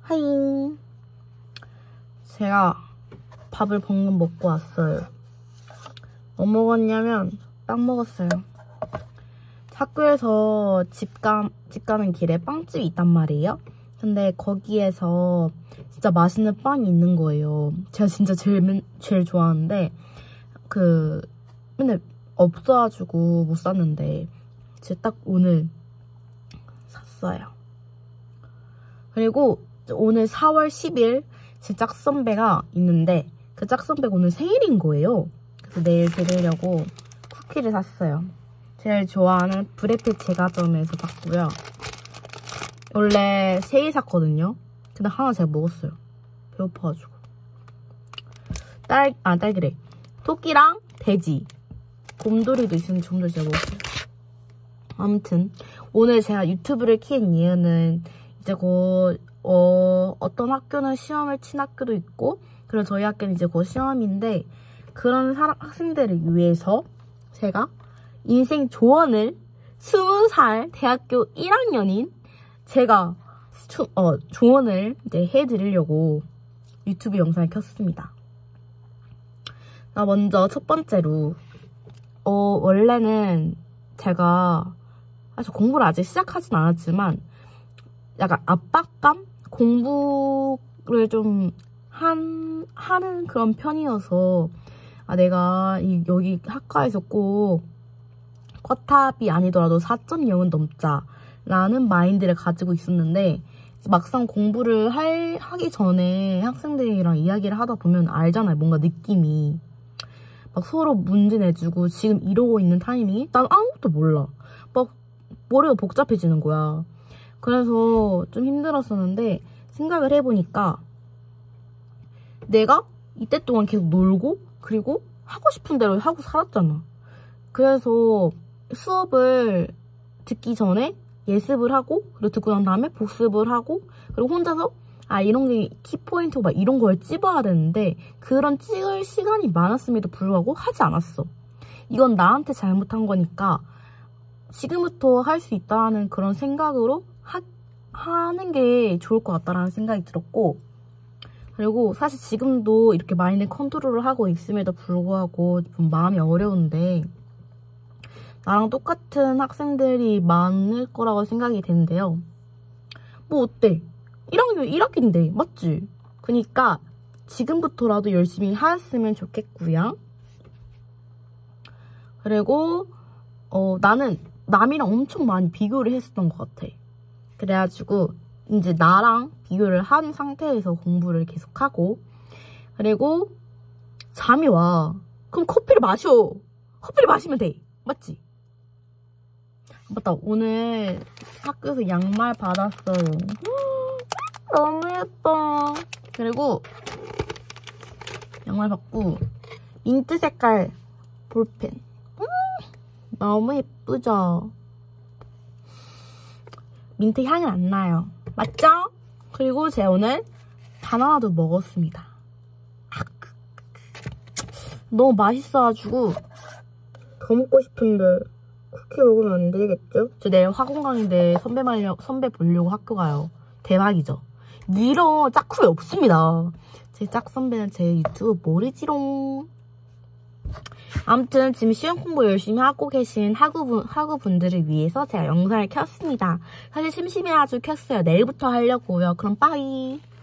하잉. 제가 밥을 방금 먹고 왔어요. 뭐 먹었냐면 빵 먹었어요. 학교에서 집 가는 길에 빵집이 있단 말이에요. 근데 거기에서 진짜 맛있는 빵이 있는 거예요. 제가 진짜 제일 좋아하는데 맨날 없어가지고 못 샀는데 제가 딱 오늘 샀어요. 그리고 오늘 4월 10일 제 짝선배가 있는데 그 짝선배가 오늘 생일인 거예요. 그래서 내일 드리려고 쿠키를 샀어요. 제일 좋아하는 브레페 제과점에서 샀고요. 원래 3개 샀거든요. 근데 하나 제가 먹었어요. 배고파가지고. 딸기래. 토끼랑 돼지. 곰돌이도 있으면 곰돌이 제가 먹었어요. 아무튼 오늘 제가 유튜브를 킨 이유는 이제 곧 어떤 학교는 시험을 친 학교도 있고, 그리고 저희 학교는 이제 곧 시험인데, 그런 학생들을 위해서 제가 인생 조언을 20살 대학교 1학년인 제가 조언을 이제 해드리려고 유튜브 영상을 켰습니다. 먼저 첫 번째로 원래는 제가 사실 공부를 아직 시작하진 않았지만 약간 압박감? 공부를 좀 하는 그런 편이어서 내가 여기 학과에서 꼭 쿼탑이 아니더라도 4.0은 넘자라는 마인드를 가지고 있었는데, 막상 공부를 하기 전에 학생들이랑 이야기를 하다 보면 알잖아요. 뭔가 느낌이 막 서로 문제 내주고 지금 이러고 있는 타이밍이 난 아무것도 몰라. 막 머리가 복잡해지는 거야. 그래서 좀 힘들었었는데 생각을 해보니까 내가 이때 동안 계속 놀고 그리고 하고 싶은 대로 하고 살았잖아. 그래서 수업을 듣기 전에 예습을 하고, 그리고 듣고 난 다음에 복습을 하고, 그리고 혼자서 이런 게 키포인트고 막 이런 걸 찝어야 되는데 그런 찍을 시간이 많았음에도 불구하고 하지 않았어. 이건 나한테 잘못한 거니까 지금부터 할 수 있다는 그런 생각으로 하는 게 좋을 것 같다라는 생각이 들었고, 그리고 사실 지금도 이렇게 마인드 컨트롤을 하고 있음에도 불구하고 좀 마음이 어려운데, 나랑 똑같은 학생들이 많을 거라고 생각이 되는데요. 뭐 어때? 1학기인데 맞지? 그니까 지금부터라도 열심히 하였으면 좋겠고요. 그리고 나는 남이랑 엄청 많이 비교를 했었던 것 같아. 그래가지고 이제 나랑 비교를 한 상태에서 공부를 계속하고, 그리고 잠이 와. 그럼 커피를 마셔. 커피를 마시면 돼. 맞지? 맞다. 오늘 학교에서 양말 받았어요. 너무 예뻐. 그리고 양말 받고 민트 색깔 볼펜. 너무 예쁘죠? 민트 향은 안 나요. 맞죠? 그리고 제가 오늘 바나나도 먹었습니다. 너무 맛있어가지고 더 먹고 싶은데 쿠키 먹으면 안 되겠죠? 저 내일 화공강인데 선배 보려고 학교 가요. 대박이죠? 이런 짝후배 없습니다. 제 짝선배는 제 유튜브 모르지롱. 아무튼 지금 시험 공부 열심히 하고 계신 학우분들을 위해서 제가 영상을 켰습니다. 사실 심심해가지고 켰어요. 내일부터 하려고요. 그럼 빠이.